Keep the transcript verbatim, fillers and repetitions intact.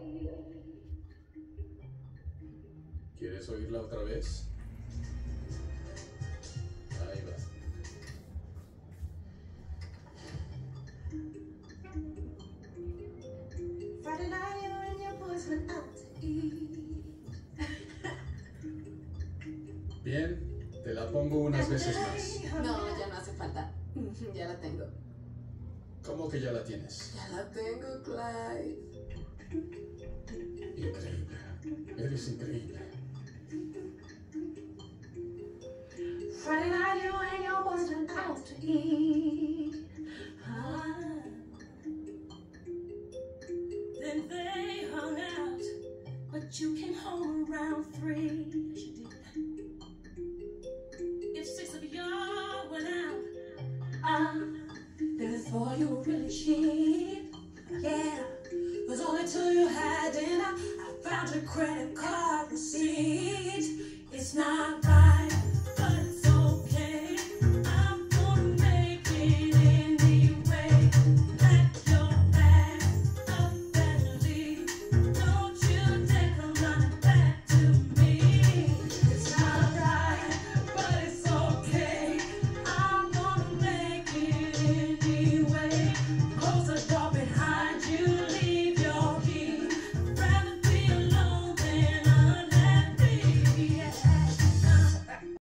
¿Quieres oírla otra vez? Ahí va. Friday night, you and your boys went out to eat. Bien, te la pongo unas veces más. No, ya no hace falta. Ya la tengo. ¿Cómo que ya la tienes? Ya la tengo, Clyde. Increíble. Eres increíble. Friday night, you and your boys went out to eat. Ah. Then they hung out, but you came home around three. Yes, you did. If six of y'all went out, ah, then it's for you really cheap. Yeah, it was only till you had dinner. I found your credit card.